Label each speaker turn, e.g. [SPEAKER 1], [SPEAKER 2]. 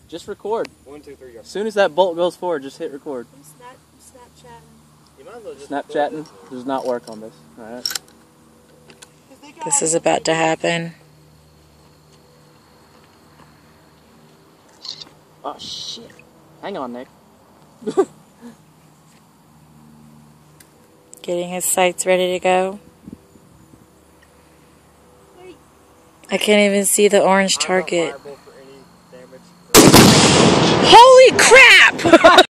[SPEAKER 1] Just record.
[SPEAKER 2] 1, 2, 3, go.
[SPEAKER 1] As soon as that bolt goes forward, just hit record.
[SPEAKER 3] I'm Snapchatting.
[SPEAKER 2] You might as well just
[SPEAKER 1] Snapchatting does not work on this. Alright.
[SPEAKER 3] This is about to happen.
[SPEAKER 1] Oh shit. Hang on, Nick.
[SPEAKER 3] Getting his sights ready to go. I can't even see the orange target.
[SPEAKER 2] I'm not liable for any damage.
[SPEAKER 3] Holy crap!